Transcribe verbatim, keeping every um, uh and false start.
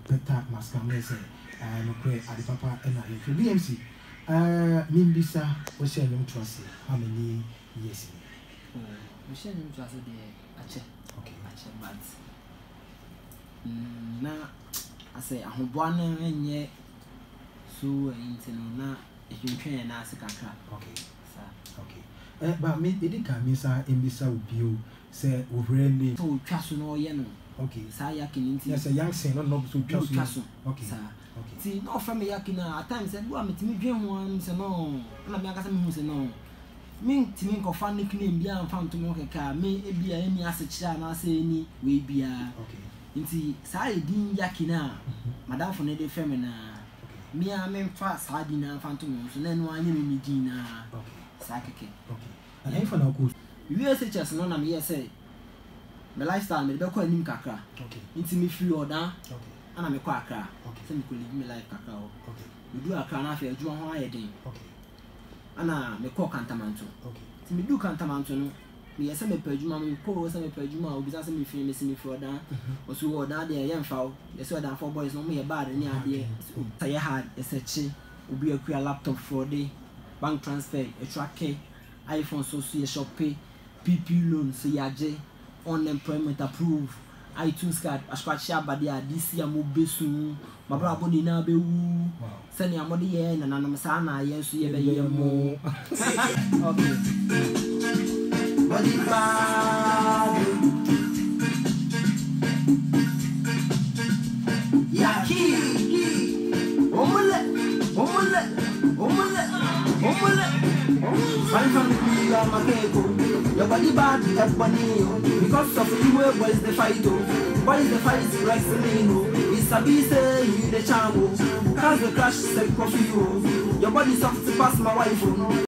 Peta Mascamese, and Mokwe at the Papa and I. B M C, uh, Mimbisa, what's your young trust? How many years? We shall him trust the Ache. Okay, Ache, but now I say, I hope one and yet so into now if you train and ask a car. Okay, sir. Okay, but me, it can't miss our Imbisa with you, say, really. So, trust no yen. Okay, Sayakin, yes, a young son, not so trust. Okay, sir. Okay, see, no from Yakina at times said, well, meet me dream once and no, and I'm not going to know. Mean to make a fun nickname beyond found to make a car, may it be any as a child, I say any way be a. Okay, indeed, Say, Dean Yakina, Madame for Nede Femina. Me, I mean fast hardina phantom, so then one in Medina. Okay, Sakake. Okay, and if I could, you are such as none of me say. My lifestyle, me don't call him Kaka. Okay, into me free or down. Okay, and I'm a quacker. Okay, so you could live me like cacao. Okay, you do a crown after you do a higher day. Okay, and I me call Cantamanto. Okay, so me do Cantamanto. Me as a me perjuma, me call as a perjuma, or because me feel missing me for down. Or so or down there, young fowl. Yes, so down four boys, no me a bad any idea. So you had a search, will be a queer laptop for a day, bank transfer, a track key, iPhone, so see a shop pay, P P loan, so ya J. Unemployment approved. iTunes card, a scratch shop, but they are this year more besu. My brother body now be woo. Send your money in and I'm sana, yes, you be more. Okay. Body bad. Yarky. Omelette, omelette, omelette, omelette. Find from the people, I'm a cake. Your body bad, everybody. Because of you, what is the fight? What is the fight? It's wrestling. It's a beast, you the charm. Cause the crash, say, coffee. Your body soft to pass my wife.